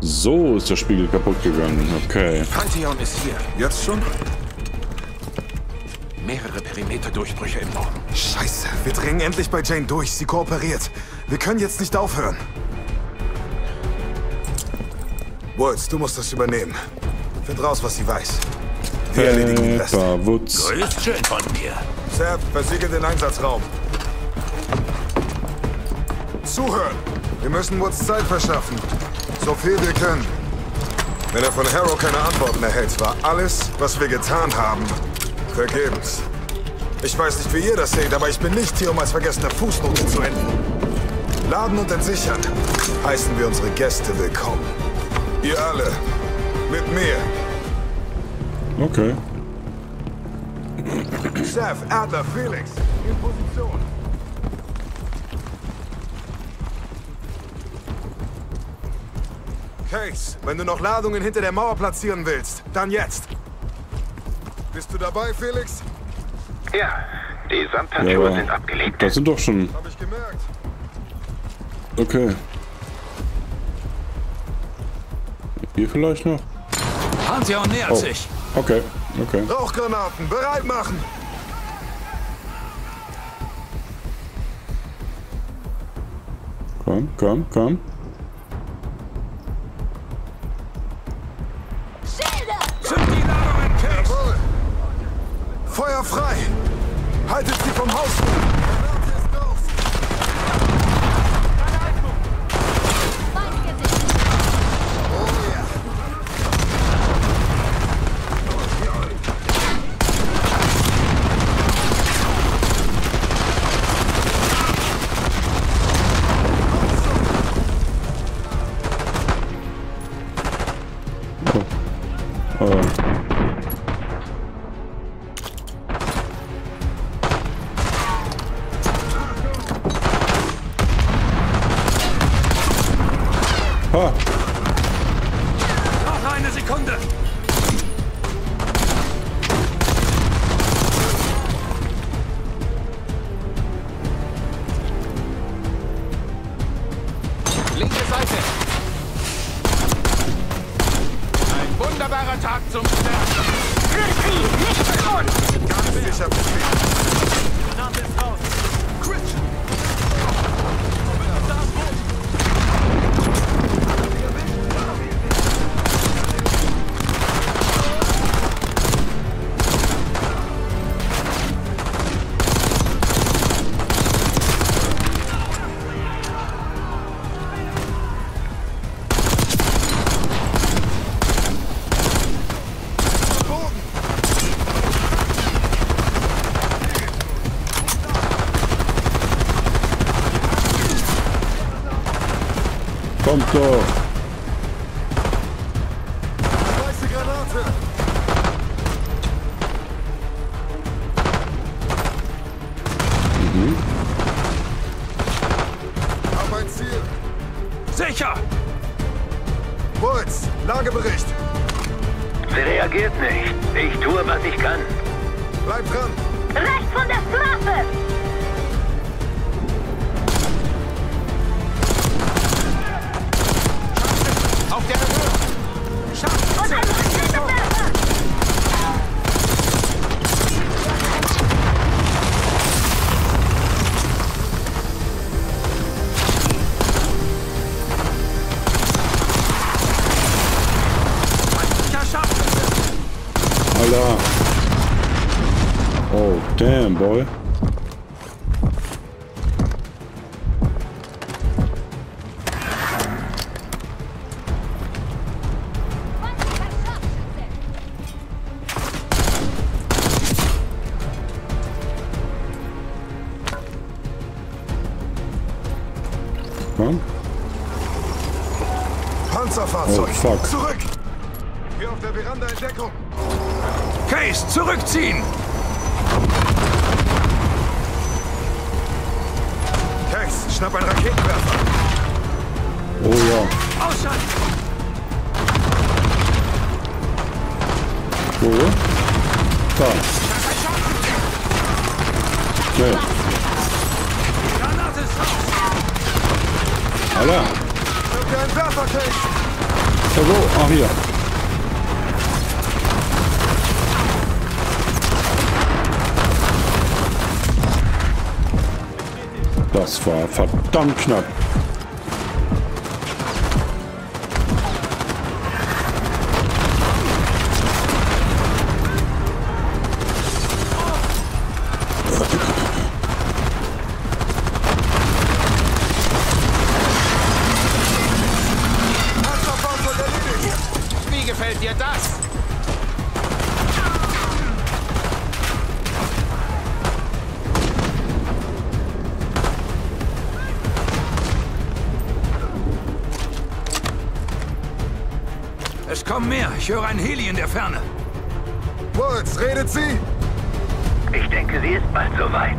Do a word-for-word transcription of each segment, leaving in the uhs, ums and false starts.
So ist der Spiegel kaputt gegangen. Okay. Pantheon ist hier. Jetzt schon? Mehrere Perimeterdurchbrüche im Norden. Scheiße, wir dringen endlich bei Jane durch. Sie kooperiert. Wir können jetzt nicht aufhören. Woods, du musst das übernehmen. Find raus, was sie weiß. Wir erledigen den Rest. Pepper Woods. Ist schön von mir. Seth, versiegel den Einsatzraum. Zuhören! Wir müssen Woods Zeit verschaffen. So viel wir können. Wenn er von Harrow keine Antworten erhält, war alles, was wir getan haben, vergebens. Ich weiß nicht, wie ihr das seht, aber ich bin nicht hier, um als vergessene Fußnote zu enden. Laden und entsichern heißen wir unsere Gäste willkommen. Ihr alle. Mit mir. Okay. Seth, Adler, Felix. In Position. Case, wenn du noch Ladungen hinter der Mauer platzieren willst, dann jetzt. Bist du dabei, Felix? Ja, die Sandhandschuhe Ja, sind abgelegt. das sind doch schon... Hab ich gemerkt. Okay. Hier vielleicht noch? Pantheon nähert Oh. sich. Okay, okay. Rauchgranaten, bereit machen! Komm, komm, komm. Zünd die Ladungen, Case. Jawohl! Feuer frei! Haltet sie vom Haus! Granate ist raus! Oh ja! Oh. Oh. Ha! Noch eine Sekunde. Linke Seite. Ein wunderbarer Tag zum Sterben. Nicht für uns! Ganz sicher befehlt. Granate ist raus. Christian. Kommt doch! Weiße Granate! Mhm. Hab ein Ziel! Sicher. Woods, Lagebericht! Sie reagiert nicht. Ich tue, was ich kann. Bleib dran! Rechts von der Straße! Auf der Höhe. Scharf. Und ein Raketenwerfer! Ja, scharf. Alter! Oh, damn, boy. Komm. Panzerfahrzeug! Oh, fuck. Zurück! Hier auf der Veranda in Deckung! Case, zurückziehen. Case, schnapp einen Raketenwerfer! Oh ja. Ausschalten. Wo? Da. Schnell. Granate ist raus. Alter. Schnapp dir einen Werfer, Case! wo? Ah, hier. Das war verdammt knapp. Wie gefällt dir das? Es kommen mehr. Ich höre ein Heli in der Ferne. Woods, redet sie? Ich denke, sie ist bald soweit.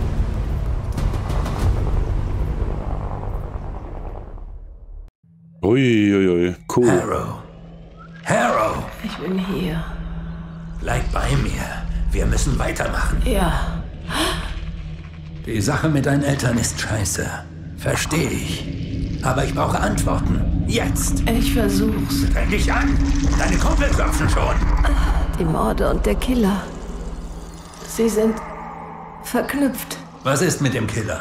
Uiuiui, cool. Harrow. Harrow. Ich bin hier. Bleib bei mir. Wir müssen weitermachen. Ja. Die Sache mit deinen Eltern ist scheiße. Verstehe ich. Aber ich brauche Antworten. Jetzt. Ich versuch's. Streng dich an. Deine Kumpel klopfen schon. Die Morde und der Killer. Sie sind verknüpft. Was ist mit dem Killer?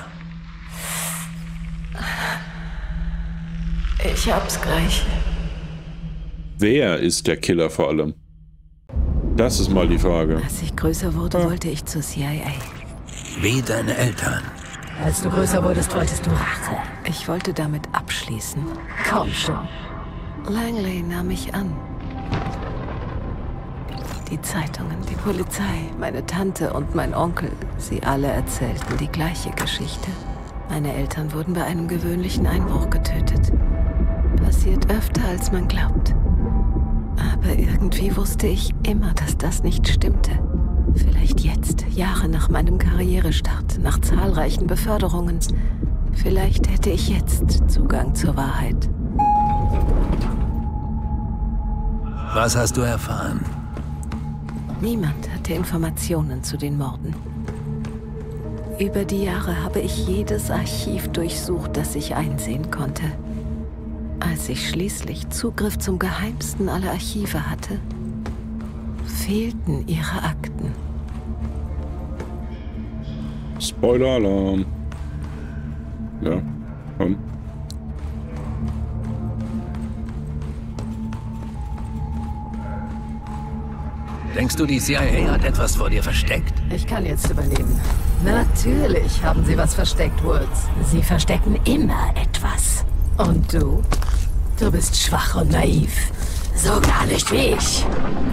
Ich hab's gleich. Wer ist der Killer vor allem? Das ist mal die Frage. Als ich größer wurde, wollte ich zur C I A. Wie deine Eltern. Als du größer wurdest, wolltest du Rache. Ich wollte damit abschließen. Komm schon. Langley nahm mich an. Die Zeitungen, die Polizei, meine Tante und mein Onkel, sie alle erzählten die gleiche Geschichte. Meine Eltern wurden bei einem gewöhnlichen Einbruch getötet. Passiert öfter, als man glaubt. Aber irgendwie wusste ich immer, dass das nicht stimmte. Vielleicht jetzt, Jahre nach meinem Karrierestart, nach zahlreichen Beförderungen. Vielleicht hätte ich jetzt Zugang zur Wahrheit. Was hast du erfahren? Niemand hatte Informationen zu den Morden. Über die Jahre habe ich jedes Archiv durchsucht, das ich einsehen konnte. Als ich schließlich Zugriff zum geheimsten aller Archive hatte, fehlten ihre Akten. Spoiler-Alarm. Ja, komm. Denkst du, die C I A hat etwas vor dir versteckt? Ich kann jetzt überleben. Natürlich haben sie was versteckt, Woods. Sie verstecken immer etwas. Und du? Du bist schwach und naiv. So gar nicht wie ich.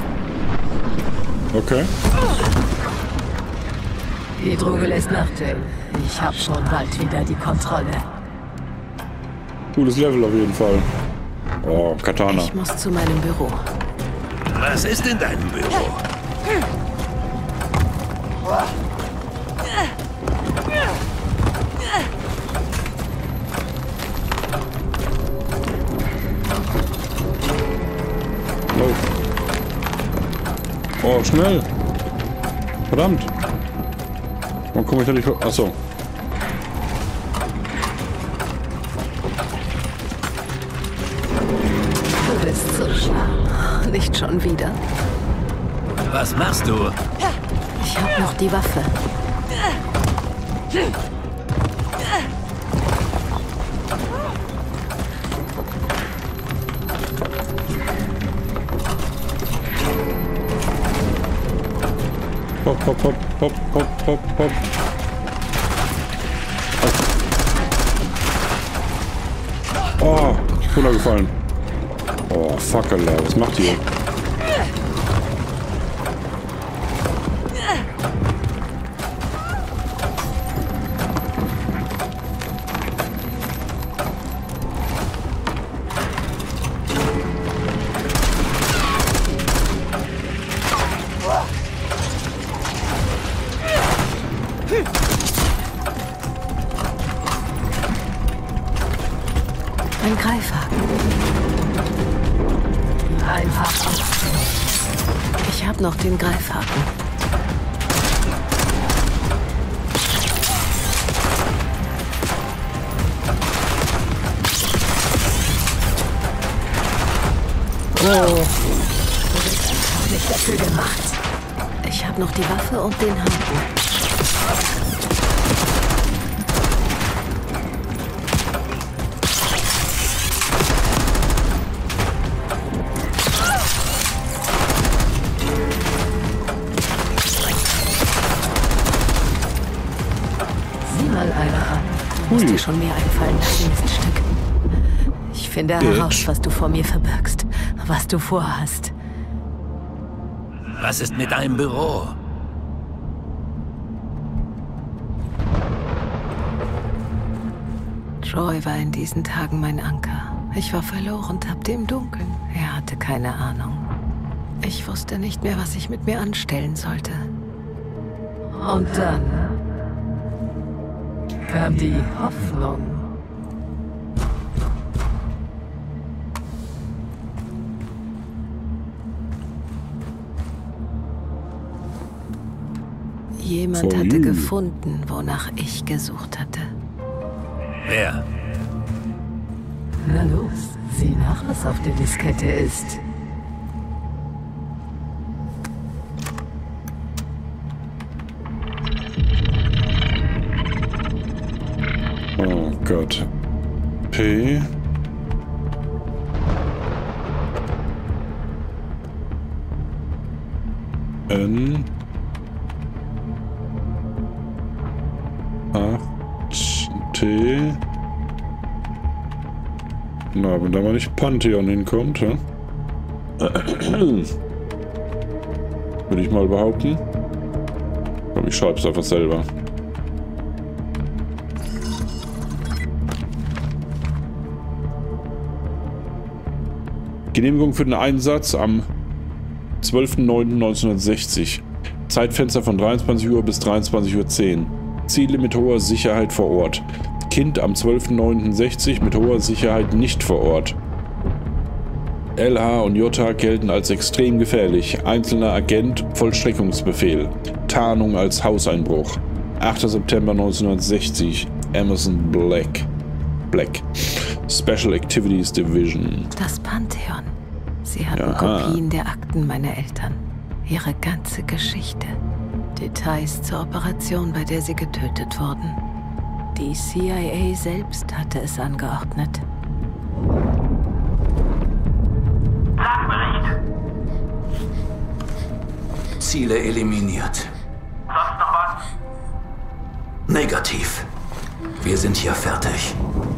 Okay. Die Droge lässt nachdenken. Ich hab schon bald wieder die Kontrolle. Cooles Level auf jeden Fall. Oh, Katana. Ich muss zu meinem Büro. Was ist in deinem Büro? Oh. Oh, schnell. Verdammt. Warum komme ich da nicht hoch? Achso. Du bist so schlau. Nicht schon wieder. Was machst du? Ich hab noch die Waffe. Hopp, hopp, hopp, hopp, hopp, hopp, hopp. Oh, runtergefallen. Oh, fuck, Alter. Was macht ihr? Ein Greifhaken. Einfach. Ich hab noch den Greifhaken. Nicht dafür gemacht. Ich habe noch die Waffe und den Haken. Sieh mal einer an. Du musst dir schon mehr einfallen lassen, Miststück. Ich finde heraus, was du vor mir verbirgst, was du vorhast. Was ist mit deinem Büro? Troy war in diesen Tagen mein Anker. Ich war verloren, tappte im Dunkeln. Er hatte keine Ahnung. Ich wusste nicht mehr, was ich mit mir anstellen sollte. Und dann kam die Hoffnung. Jemand For hatte you. gefunden, wonach ich gesucht hatte. Wer? Na los, sieh nach, was auf der Diskette ist. Oh Gott. P. N. acht. T. Na, wenn da mal nicht Pantheon hinkommt, hä? Würde ich mal behaupten. Aber ich schreibe es einfach selber. Genehmigung für den Einsatz am zwölften neunten neunzehnhundertsechzig. Zeitfenster von dreiundzwanzig Uhr bis dreiundzwanzig Uhr zehn. Ziele mit hoher Sicherheit vor Ort. Kind am zwölften neunten sechzig mit hoher Sicherheit nicht vor Ort. L H und J H gelten als extrem gefährlich. Einzelner Agent, Vollstreckungsbefehl. Tarnung als Hauseinbruch. achter September neunzehnhundertsechzig. Emerson Black. Black. Special Activities Division. Das Pantheon. Sie hatten Aha. Kopien der Akten meiner Eltern. Ihre ganze Geschichte. Details zur Operation, bei der sie getötet wurden. Die C I A selbst hatte es angeordnet. Lagebericht. Ziele eliminiert. Sonst noch was? Negativ. Wir sind hier fertig.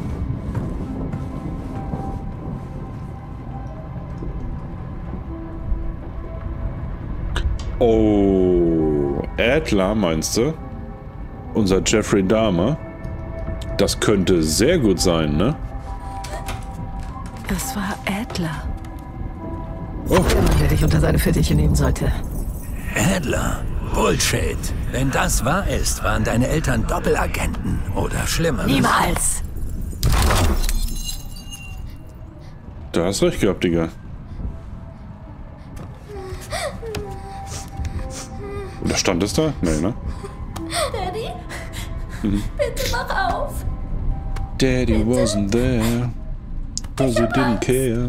Oh, Adler meinst du? Unser Jeffrey Dahmer? Das könnte sehr gut sein, ne? Das war Adler. Oh, Der Mann, der dich unter seine Fittiche nehmen sollte. Adler? Bullshit. Wenn das wahr ist, waren deine Eltern Doppelagenten oder schlimmer. Niemals! da hast recht gehabt, Digga. Oder stand es da? Nee, ne? Daddy, bitte mach auf. Daddy wasn't there. Cause he didn't care.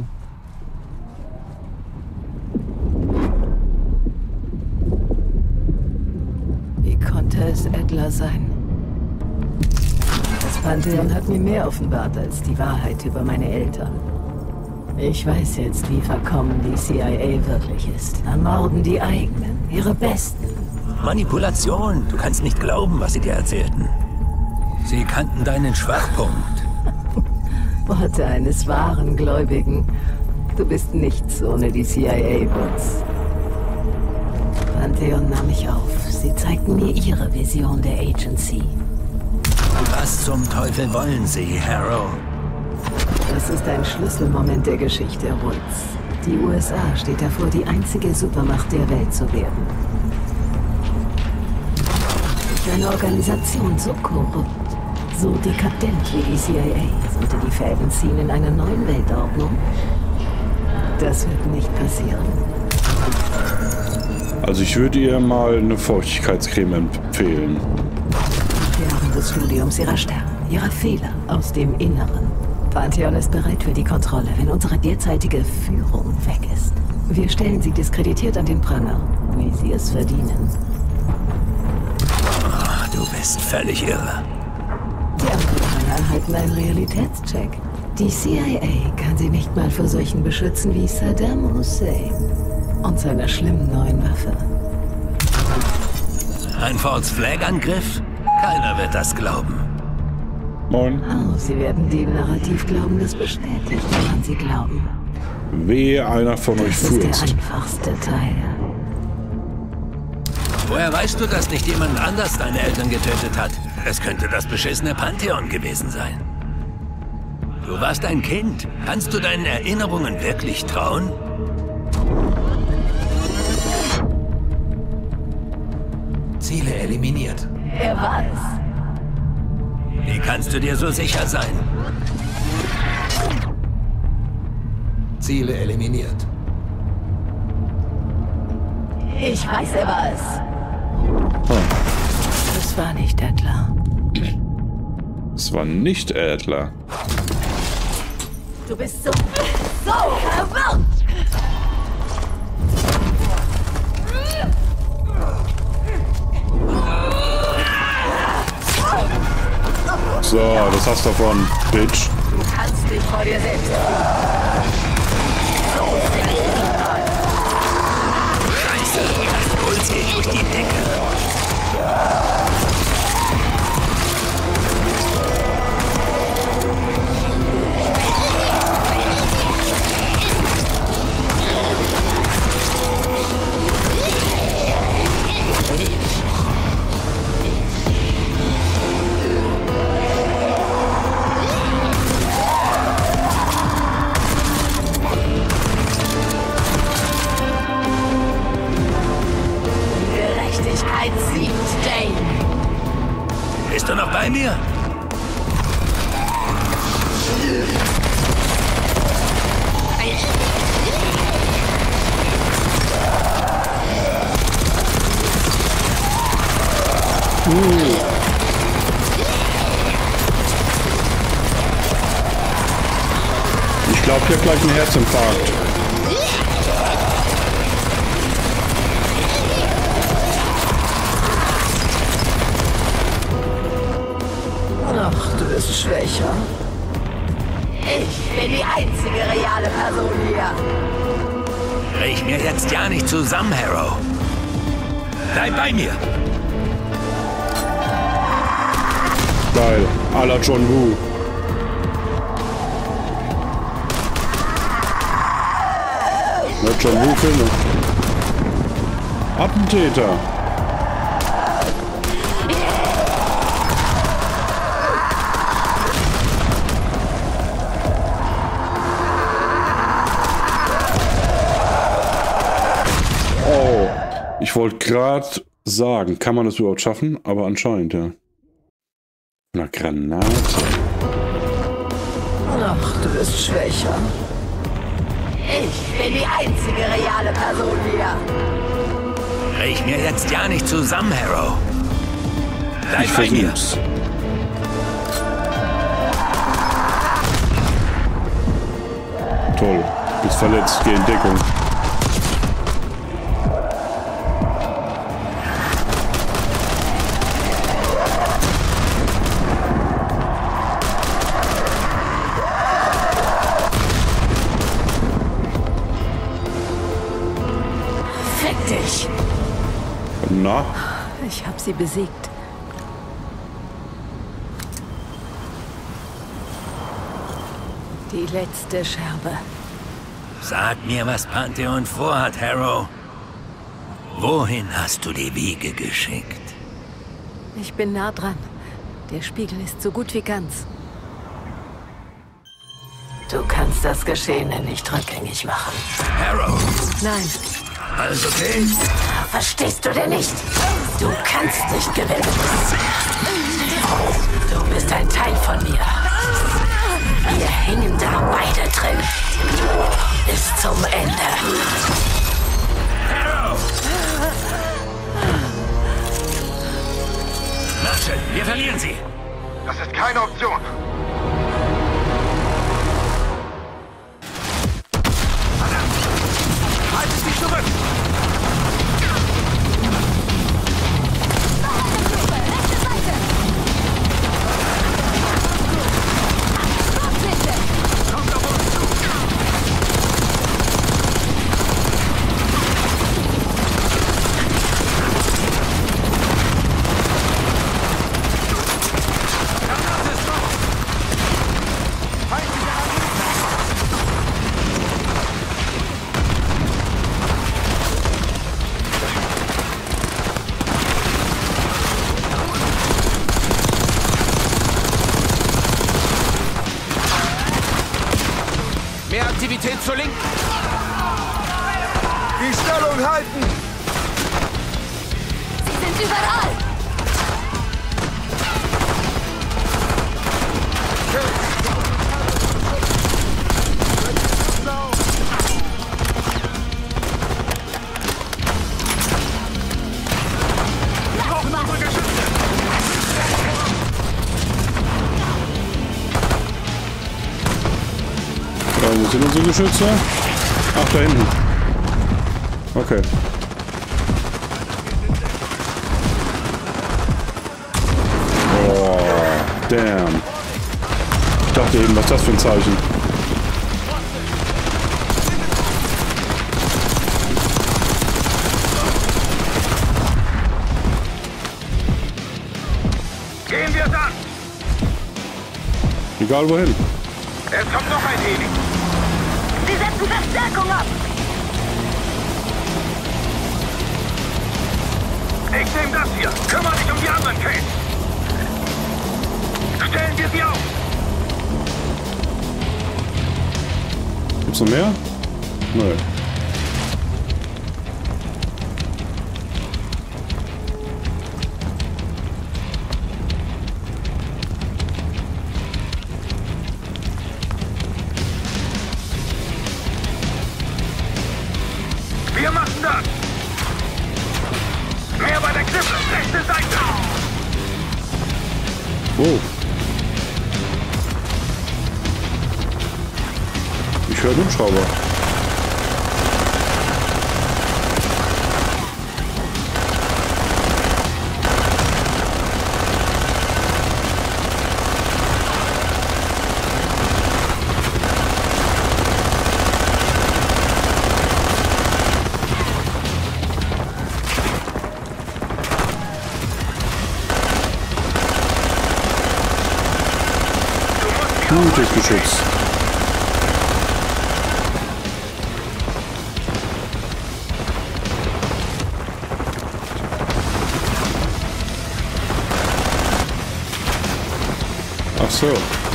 Wie konnte es Adler sein? Das Pantheon hat mir mehr offenbart als die Wahrheit über meine Eltern. Ich weiß jetzt, wie verkommen die C I A wirklich ist. Ermorden die eigenen, ihre Besten. Manipulation. Du kannst nicht glauben, was sie dir erzählten. Sie kannten deinen Schwachpunkt. Worte eines wahren Gläubigen. Du bist nichts ohne die C I A, Woods. Pantheon nahm mich auf. Sie zeigten mir ihre Vision der Agency. Was zum Teufel wollen sie, Harrow? Das ist ein Schlüsselmoment der Geschichte, Woods. Die U S A steht davor, die einzige Supermacht der Welt zu werden. Ist eine Organisation so korrupt, so dekadent wie die C I A, sollte die Fäden ziehen in einer neuen Weltordnung? Das wird nicht passieren. Also ich würde ihr mal eine Feuchtigkeitscreme empfehlen. Während des Studiums ihrer Sterne, ihrer Fehler aus dem Inneren, Pantheon ist bereit für die Kontrolle, wenn unsere derzeitige Führung weg ist. Wir stellen sie diskreditiert an den Pranger, wie sie es verdienen. Oh, du bist völlig irre. Die Amerikaner erhalten einen Realitätscheck. Die C I A kann sie nicht mal vor solchen beschützen wie Saddam Hussein und seiner schlimmen neuen Waffe. Ein False-Flag-Angriff? Keiner wird das glauben. Moin. Oh, sie werden dem Narrativ glauben, das bestätigt, woran sie glauben. Wehe, einer von euch Das ist der furzt. einfachste Teil. Woher weißt du, dass nicht jemand anders deine Eltern getötet hat? Es könnte das beschissene Pantheon gewesen sein. Du warst ein Kind. Kannst du deinen Erinnerungen wirklich trauen? Ziele eliminiert. Wer war es? Wie kannst du dir so sicher sein? Ziele eliminiert. Ich weiß, er war es. Es war nicht Adler. Es war nicht Adler. Du bist so, so verwirrt! So, das hast du davon, Bitch. Du kannst dich vor dir selbst. Scheiße, das Puls geht durch die Decke. Gerechtigkeit siegt, Dane. Bist du noch bei mir? Ich glaube, hier gleich ein Herzinfarkt. Ach, du bist schwächer. Ich bin die einzige reale Person hier. Brich mir jetzt ja nicht zusammen, Harrow. Bleib bei mir. Geil. À la John Woo. Ja, John Woo Filme. Attentäter. Oh, ich wollte gerade sagen, kann man das überhaupt schaffen? Aber anscheinend, ja. Eine Granate. Ach, du bist schwächer. Ich bin die einzige reale Person hier. Brich mir jetzt ja nicht zusammen, Harrow. Bleib Ich bei mir. versuch's. Toll. Bist verletzt. Geh in Deckung. Fick dich. Na? Ich hab sie besiegt. Die letzte Scherbe. Sag mir, was Pantheon vorhat, Harrow. Wohin hast du die Wiege geschickt? Ich bin nah dran. Der Spiegel ist so gut wie ganz. Du kannst das Geschehene nicht rückgängig machen. Harrow, Nein, alles okay? verstehst du denn nicht? Du kannst nicht gewinnen. Du bist ein Teil von mir. Wir hängen da beide drin. Bis zum Ende. Harrow! Marshall, wir verlieren sie. Das ist keine Option. Haltet sie zurück! Mehr Aktivität zur Linken. Die Stellung halten! Sie sind überall! Wo sind unsere Geschütze? Ach, da hinten. Okay. Oh, damn. Ich dachte eben, was ist das für ein Zeichen? Gehen wir dann! Egal wohin. Es kommt noch ein Heli. Sie setzen Verstärkung ab! Ich nehme das hier. Kümmere dich um die anderen, Kate. Stellen wir sie auf. Gibt's noch mehr? Nö. Wir machen das. Mehr bei der Klippe. Rechte Seite. Oh. Ich höre einen Hubschrauber. Gutes Geschütz. Ach so.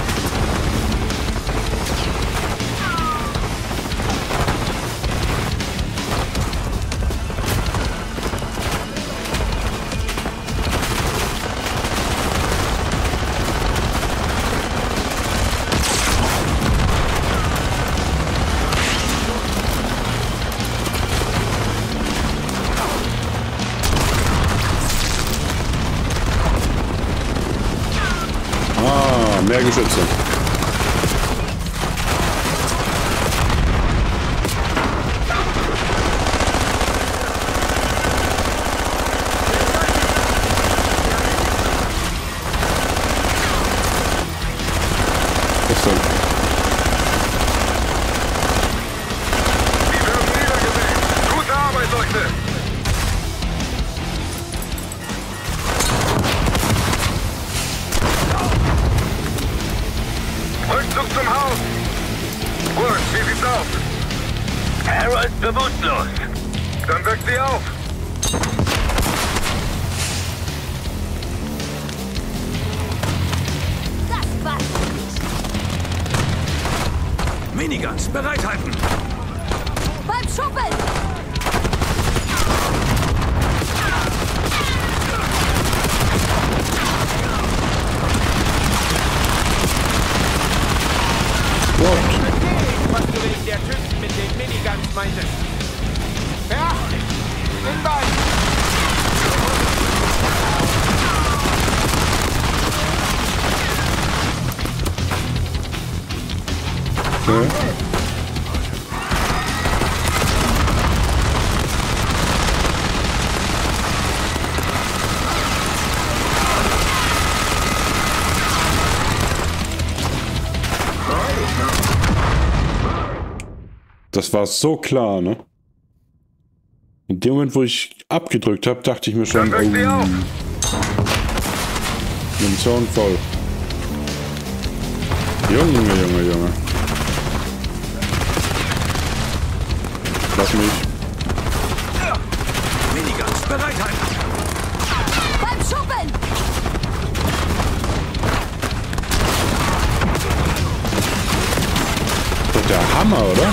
Mehr Geschütze. Was denn? Die werden niedergemäht. Gute Arbeit, Leute. Rückzug zum Haus. Gut, wie sieht's aus? Harold bewusstlos. Dann weckt sie auf. Das war's! Miniguns, bereithalten! Beim Schuppeln! Was du wegen der Typen mit den Miniguns meintest. Beachtet! Hinweis! Okay. Das war so klar, ne? In dem Moment, wo ich abgedrückt habe, dachte ich mir schon, oh, Munition voll. Junge, Junge, Junge. Lass mich. Miniguns, Bereitheit! Beim Schuppen! Das ist der Hammer, oder?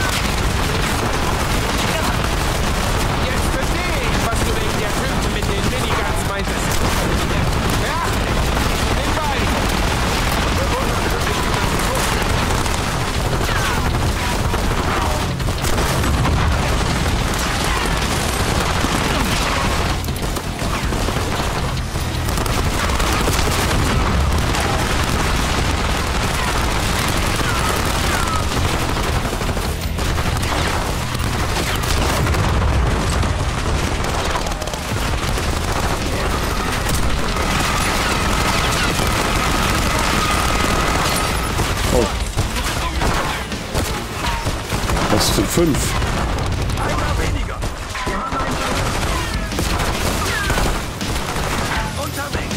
Jetzt verstehe ich, was du wegen der Typen mit den Miniguns meintest. Ja, den beiden. Das sind fünf. Einer weniger! Unterwegs!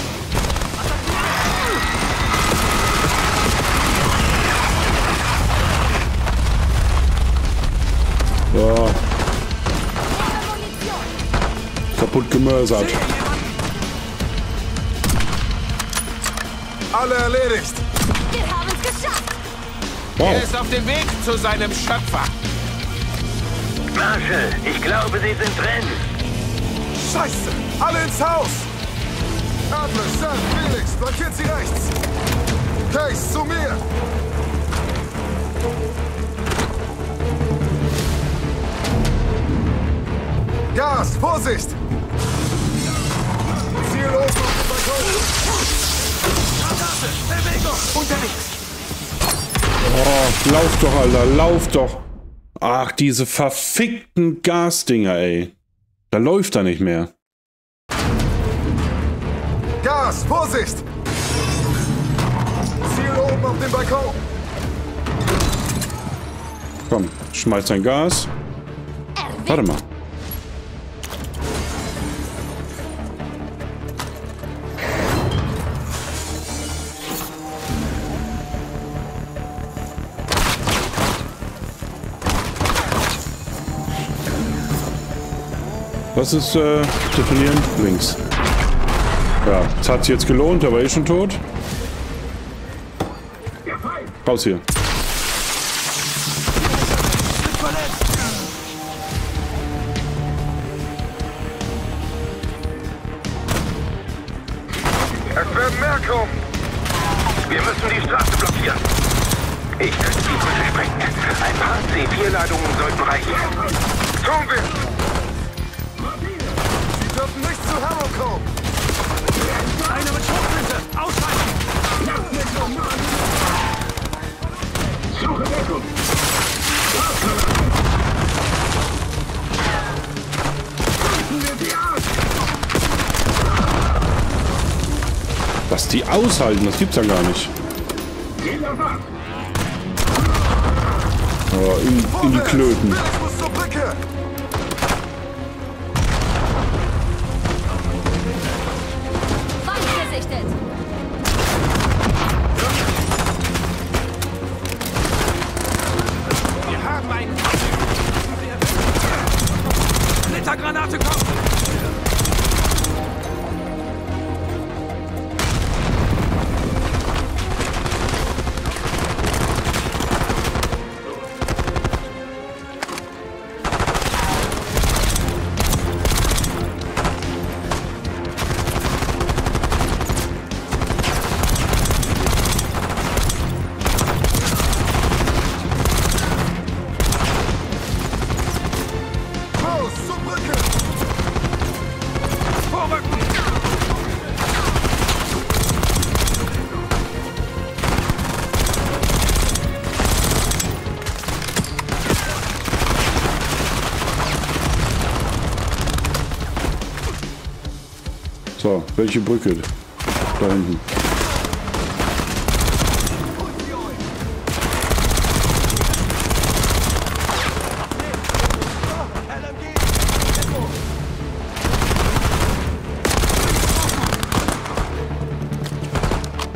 Ja. Kaputt gemörsert. Alle erledigt. Wir haben es geschafft! Er Wow. ist auf dem Weg zu seinem Schöpfer. Marshall, ich glaube, sie sind drin. Scheiße. Alle ins Haus. Adler, Sam, Felix, flankiert sie rechts. Case, zu mir. Gas, Vorsicht. Ziel oben auf dem Balkon. Bewegung! Unterwegs! Oh, lauf doch, Alter, lauf doch. Ach, diese verfickten Gasdinger, ey. Da läuft er nicht mehr. Gas, Vorsicht. Ziel oben auf dem Balkon. Komm, schmeiß dein Gas. Warte mal. Was ist äh, definieren? Links. Ja, es hat sich jetzt gelohnt, der war eh schon tot. Raus hier. Es werden mehr kommen. Wir müssen die Straße blockieren. Ich könnte die Brücke sprengen. Ein paar C vier Ladungen sollten reichen. Tun wir. Sie dürfen nicht zu Harrow kommen. Einer mit Schrotflinte! Ausweichen! Suche Deckung. Was die aushalten, das gibt's ja gar nicht. Oh, in, in die Klöten. Felix muss zur Brücke. Feind gesichtet! Wir haben einen... Splittergranate kommt! Los, zur Brücke. Vorrücken! So, welche Brücke? Da hinten.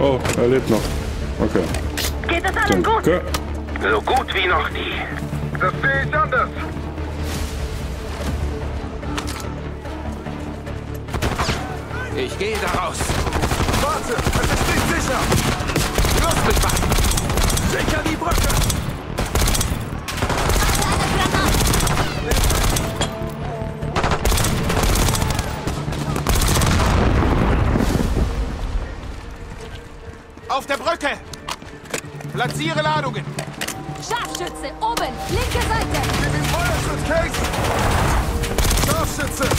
Oh, er lebt noch. Okay. Geht es allen gut? Danke. So gut wie noch nie. Das sehe ich anders. Ich gehe da raus. Warte, es ist nicht sicher. Los mit Waffen. Sicher die Brücke. Auf der Brücke. Platziere Ladungen. Scharfschütze, oben, linke Seite. Gib ihm Feuerschutz, Case. Scharfschütze.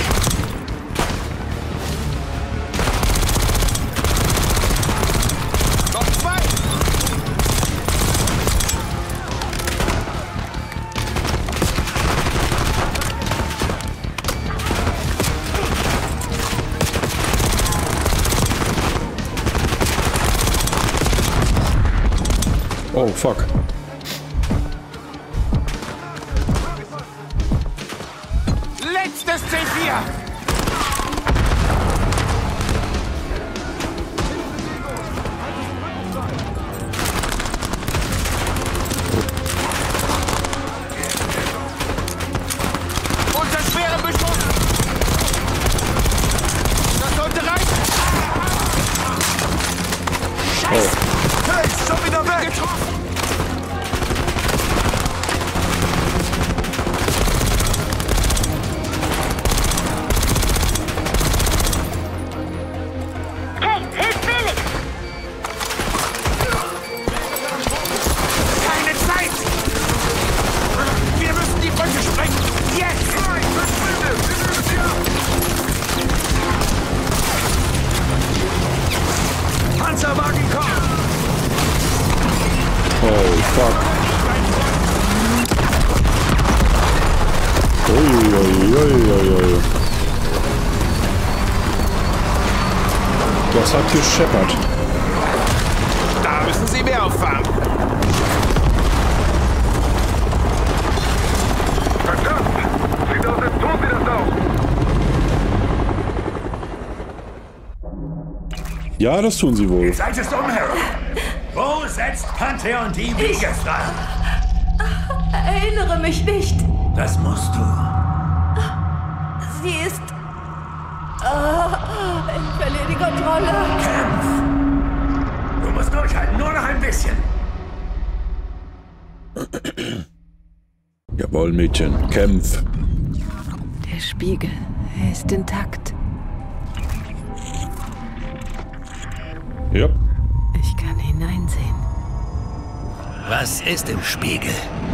Noch zwei. Oh, fuck. Letztes C vier. Unter schwerem Beschuss. Das sollte reichen. Case, schon wieder weg. Getroffen. Kate, hilf Felix! Keine Zeit. Wir müssen die Brücke sprengen. Jetzt. Nein, verschwinde. Wir nehmen sie ab. Panzerwagen kommen. Oh, fuck. Uiuiuiui. Das hat gescheppert. Da müssen Sie mehr auffahren. Verdammt. Sieht aus, als tun sie das auch. Ja, das tun sie wohl. Seid es um, Harold. Wo setzt Pantheon die Wiege frei? Erinnere mich nicht. Das musst du. Sie ist... Oh, ich verliere die Kontrolle. Kämpf! Du musst durchhalten, nur noch ein bisschen. Jawohl, Mädchen. Kämpf. Der Spiegel, er ist intakt. Ja. Ich kann hineinsehen. Was ist im Spiegel?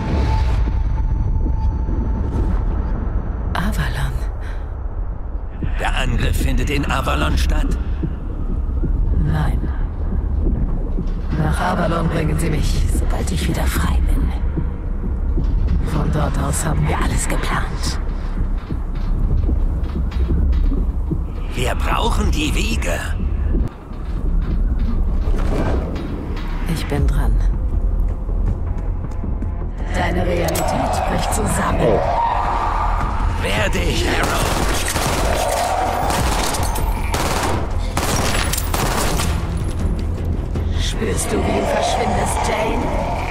Avalon. Der Angriff findet in Avalon statt. Nein. Nach Avalon bringen Sie mich, sobald ich wieder frei bin. Von dort aus haben wir alles geplant. Wir brauchen die Wiege. Ich bin dran. Deine Realität bricht zusammen. Oh. Werde ich, Harold. Spürst du, wie du verschwindest, Jane?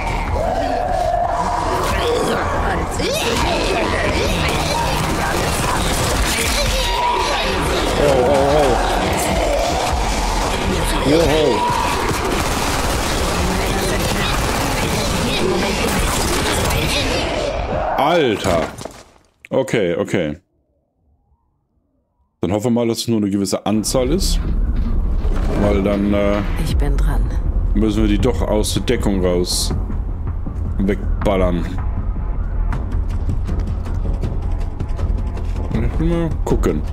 Oh, oh, oh. Joho. Alter. Okay, okay. Dann hoffen wir mal, dass es nur eine gewisse Anzahl ist. Weil dann äh, Ich bin dran. müssen wir die doch aus der Deckung raus wegballern. Mal gucken.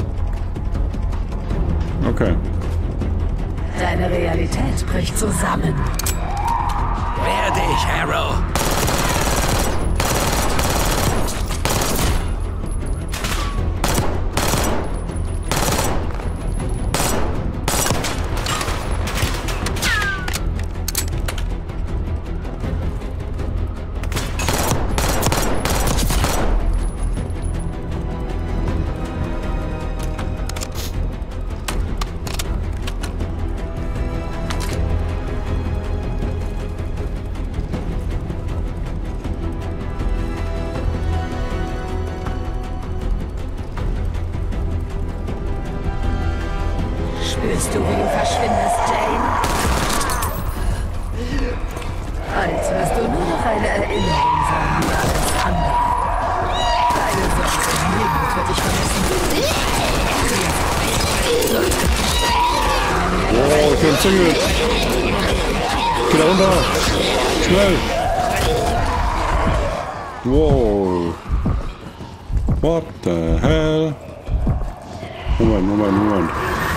Okay. Deine Realität bricht zusammen. Werde ich, Harold. umzingelt. Geh da runter. Schnell. Wow. What the hell? Moment, Moment, Moment.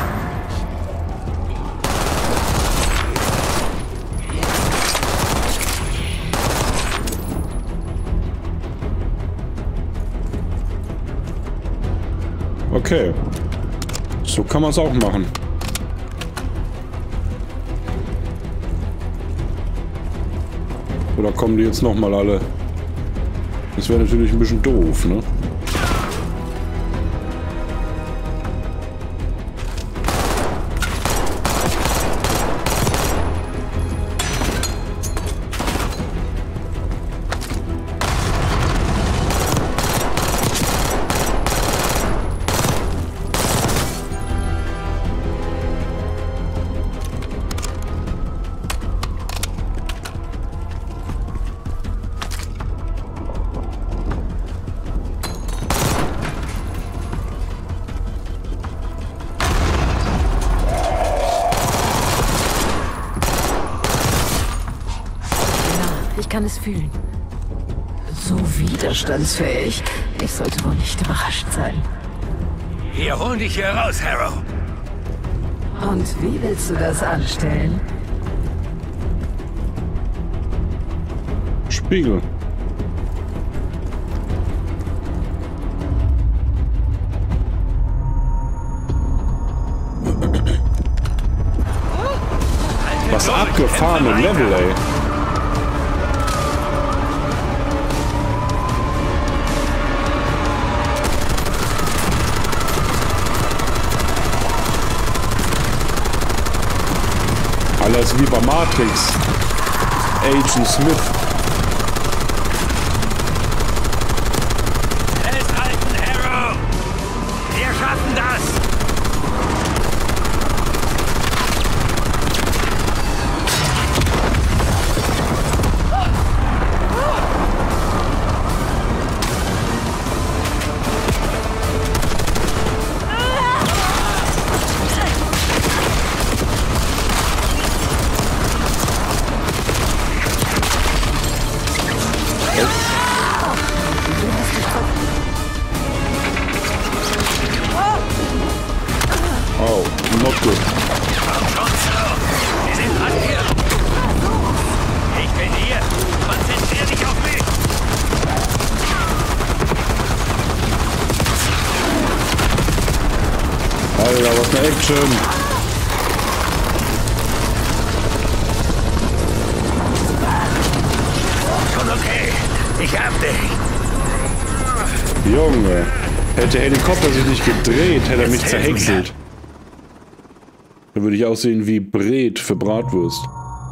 Okay. So kann man es auch machen. Oder kommen die jetzt nochmal alle? Das wäre natürlich ein bisschen doof, ne? Ich kann es fühlen. So widerstandsfähig. Ich sollte wohl nicht überrascht sein. Wir holen dich hier raus, Harrow. Und wie willst du das anstellen? Spiegel. Was abgefahrene Level, ey. Alles wie bei Matrix. Agent Smith. Festhalten, Harrow! Wir schaffen das! Oh, not good. Wir sind an hier. Ich bin hier. Konzentrier dich auf mich. Alter, was eine Action. Schon okay. Ich hab dich. Junge, hätte der Helikopter sich nicht gedreht, hätte er mich Jetzt helf zerhäckselt. Dann würde ich aussehen wie Bret für Bratwurst.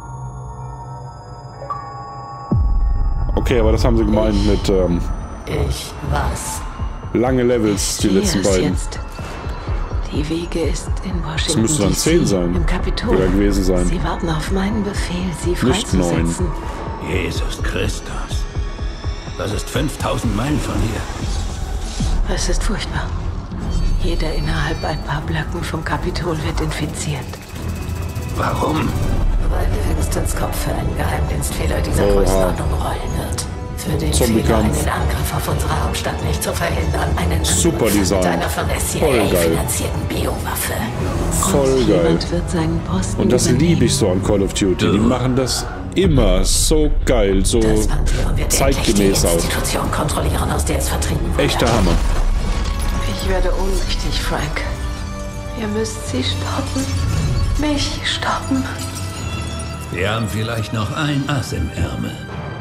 Okay, aber das haben sie gemeint mit ähm, Ich was? lange Levels, die Hier letzten ist beiden. Jetzt. Die Wege ist in Washington. Das müsste dann D C, zehn sein. Im Kapitol. Oder gewesen sein. Sie warten auf meinen Befehl, sie Nicht neun. freizusetzen. Jesus Christus. Das ist fünftausend Meilen von hier. Es ist furchtbar. Jeder innerhalb ein paar Blöcken vom Kapitol wird infiziert. Warum? Weil Livingstons Kopf für einen Geheimdienstfehler dieser Oha. Größenordnung rollen wird. Für den Fehler, Zombie-Kampf. einen Angriff auf unsere Hauptstadt nicht zu verhindern. Einen Super Angriff Design. mit einer von der C I Voll A geil. finanzierten Biowaffe. Voll Und geil. jemand wird seinen Posten Und das übernehmen. liebe ich so an Call of Duty. Die machen das immer so geil, so Das Pantheon wird zeitgemäß endlich die aus. Institution kontrollieren, aus der es vertrieben wurde. Echter Hammer. Ich werde ohnmächtig, Frank. Ihr müsst sie stoppen. Mich stoppen. Wir haben vielleicht noch ein Ass im Ärmel.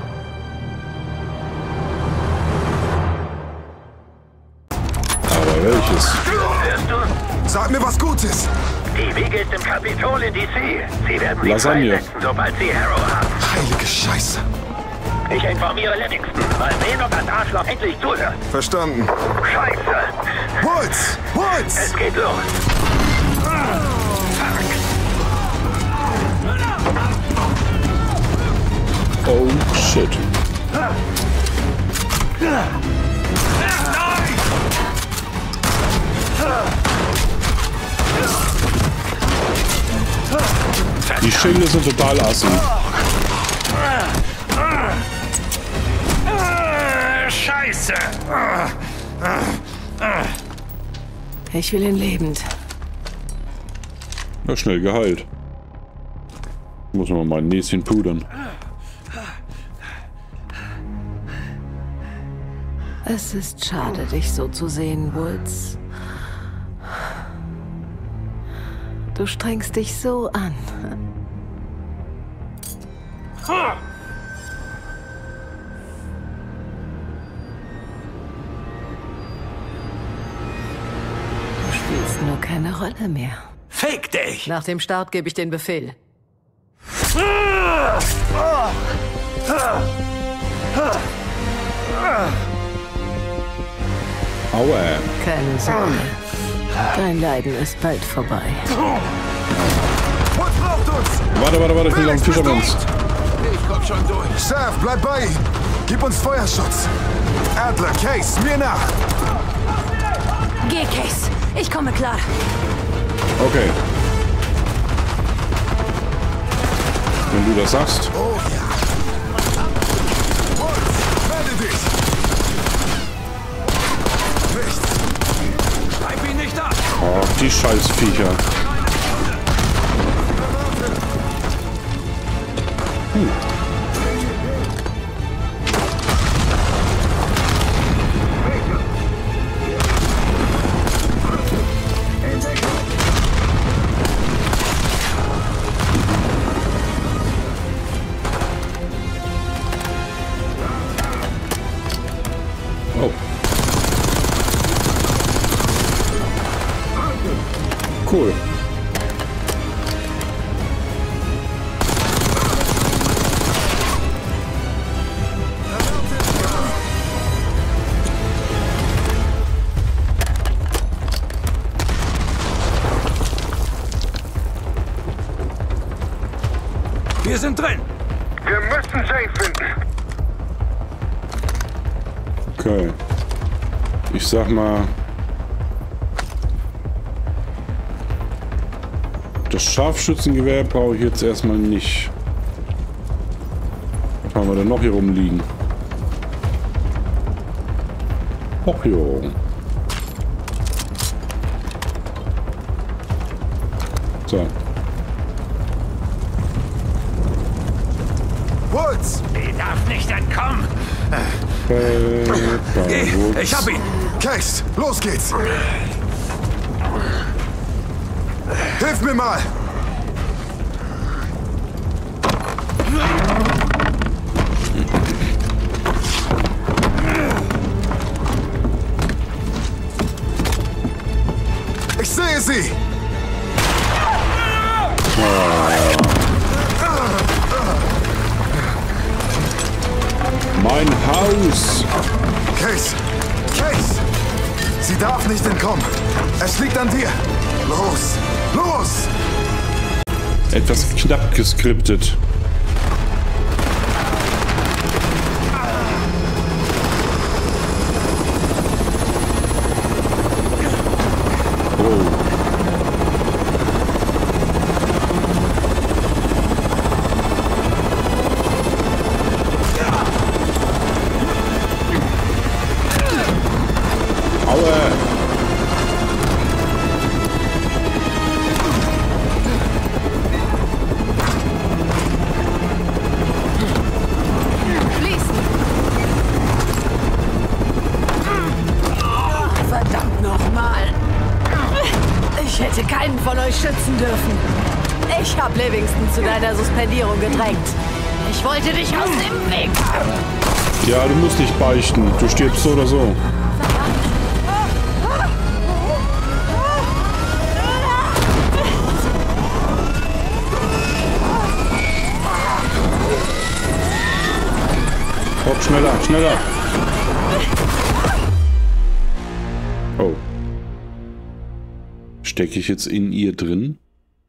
Aber welches? Hörst du? Sag mir was Gutes. Die Wege ist im Kapitol in D C. Sie werden sie Lasagne. freisetzen, sobald sie Harrow haben. Heilige Scheiße. Ich informiere Livingston. Mal sehen, ob das Arschloch endlich zuhört. Verstanden. Scheiße. Woods! Woods! Es geht los. Oh shit. Die Schilde sind total assi. Scheiße! Ich will ihn lebend. Ja, schnell geheilt. Muss man mal ein Näschen pudern. Es ist schade, dich so zu sehen, Woods. Du strengst dich so an. Du spielst nur keine Rolle mehr. Fick dich! Nach dem Start gebe ich den Befehl. Aua. Keine Sorge. Dein Leiden ist bald vorbei. Was braucht uns? Warte, warte, warte, ich will noch einen Fischermanns. Ich komm schon durch. Chef, bleib bei ihm. Gib uns Feuerschutz. Adler, Case, mir nach. Geh, Case. Ich komme klar. Okay. Wenn du das sagst. Oh ja. Woods, melde dich. Nichts. Treib ihn nicht ab! Oh, die Scheißviecher. Hm. Oh. Cool. Wir sind drin! Wir müssen Jay finden. Okay. Ich sag mal. Das Scharfschützengewehr brauche ich jetzt erstmal nicht. Was haben wir denn noch hier rumliegen? Och jo. So. Woods! Die darf nicht entkommen! Äh, Geh, ich hab ihn! Case, los geht's! Hilf mir mal! Ich sehe sie! Mein Haus! Case! Case! Sie darf nicht entkommen! Es liegt an dir! Los! Los! Etwas knapp geskriptet. Oh. Aua! Verdammt nochmal. Ich hätte keinen von euch schützen dürfen. Ich habe Livingston zu deiner Suspendierung gedrängt. Ich wollte dich aus dem Weg haben. Ja, du musst nicht beichten. Du stirbst so oder so. Hopp, schneller, schneller. Oh. Stecke ich jetzt in ihr drin?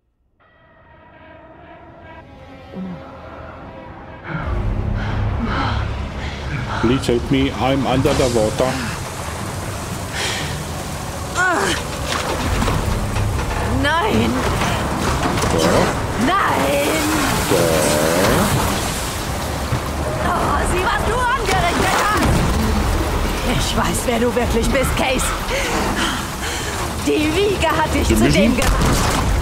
Please help me, I'm under the water. Nein! So. Nein! Da. Oh, sieh, was du angerichtet hast! Ich weiß, wer du wirklich bist, Case. Die Wiege hat dich zu dem gemacht.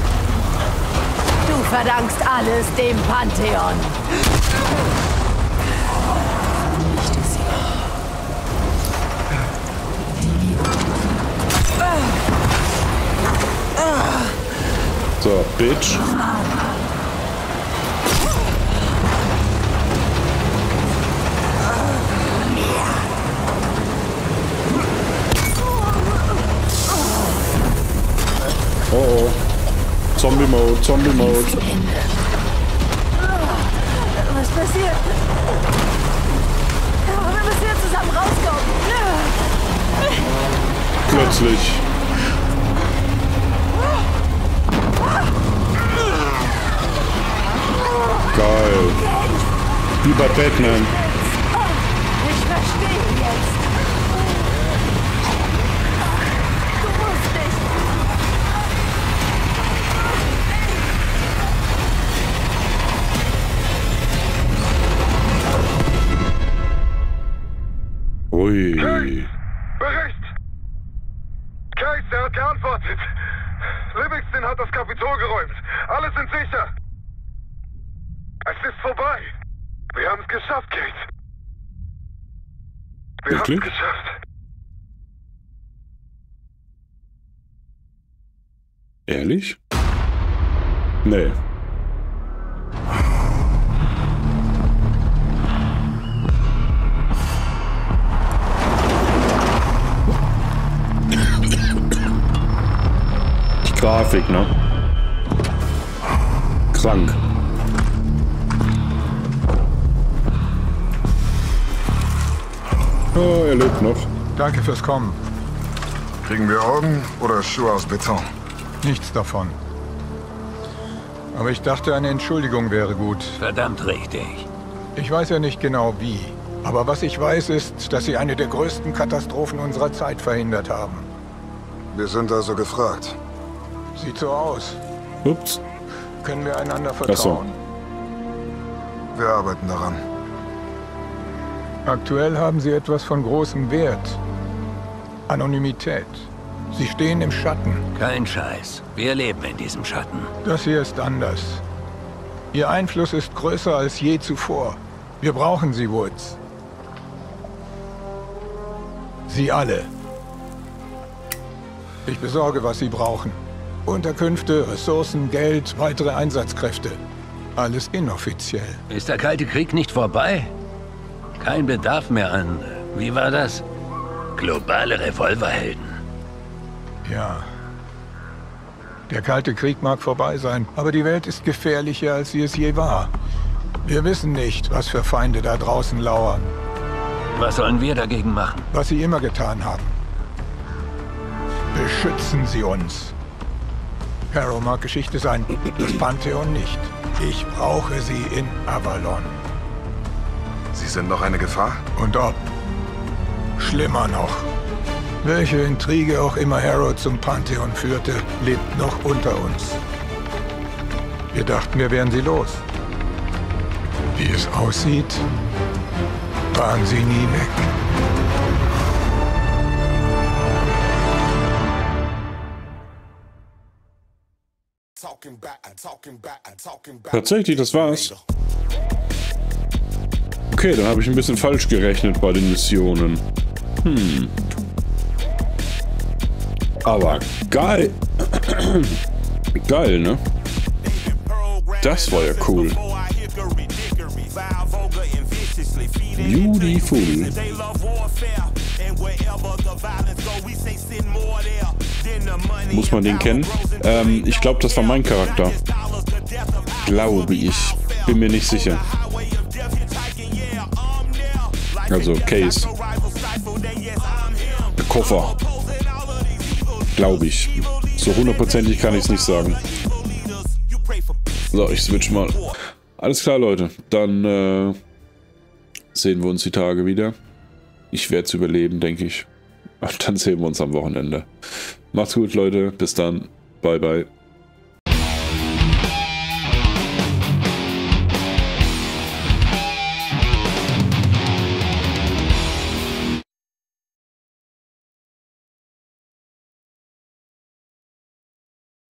Du verdankst alles dem Pantheon. So, Bitch. Oh oh. Zombie-Mode, Zombie-Mode. Was passiert? Wir müssen jetzt zusammen rauskommen. Plötzlich. Geil. Wie bei Batman. Ich verstehe jetzt. Du musst nicht. Ui. Case! Bericht! Case, er hat geantwortet. Livingston hat das Kapitol geräumt. Alle sind sicher. Es ist vorbei. Wir haben es geschafft, Kate. Wir haben es geschafft. Ehrlich? Nee. Die Grafik, ne? Krank. Oh, er lebt noch. Danke fürs Kommen. Kriegen wir Augen oder Schuhe aus Beton? Nichts davon. Aber ich dachte, eine Entschuldigung wäre gut. Verdammt richtig. Ich weiß ja nicht genau wie. Aber was ich weiß, ist, dass Sie eine der größten Katastrophen unserer Zeit verhindert haben. Wir sind also gefragt. Sieht so aus. Ups. Können wir einander Ach so. vertrauen? Wir arbeiten daran. Aktuell haben Sie etwas von großem Wert. Anonymität. Sie stehen im Schatten. Kein Scheiß. Wir leben in diesem Schatten. Das hier ist anders. Ihr Einfluss ist größer als je zuvor. Wir brauchen Sie, Woods. Sie alle. Ich besorge, was Sie brauchen. Unterkünfte, Ressourcen, Geld, weitere Einsatzkräfte. Alles inoffiziell. Ist der Kalte Krieg nicht vorbei? Kein Bedarf mehr an, wie war das? Globale Revolverhelden. Ja. Der Kalte Krieg mag vorbei sein, aber die Welt ist gefährlicher, als sie es je war. Wir wissen nicht, was für Feinde da draußen lauern. Was sollen wir dagegen machen? Was sie immer getan haben. Beschützen Sie uns. Harrow mag Geschichte sein, das Pantheon nicht. Ich brauche sie in Avalon. Sie sind noch eine Gefahr? Und ob. Schlimmer noch. Welche Intrige auch immer Harrow zum Pantheon führte, lebt noch unter uns. Wir dachten, wir wären sie los. Wie es aussieht, waren sie nie weg. Tatsächlich, das war's. Okay, dann habe ich ein bisschen falsch gerechnet bei den Missionen. Hm. Aber geil. Geil, ne? Das war ja cool. Beautiful. Muss man den kennen? Ähm, ich glaube, das war mein Charakter. Glaube ich. Bin mir nicht sicher. Also Case. Der Koffer. Glaube ich. So hundertprozentig kann ich es nicht sagen. So, ich switch mal. Alles klar, Leute. Dann äh, sehen wir uns die Tage wieder. Ich werde es überleben, denke ich. Und dann sehen wir uns am Wochenende. Macht's gut, Leute. Bis dann. Bye, bye.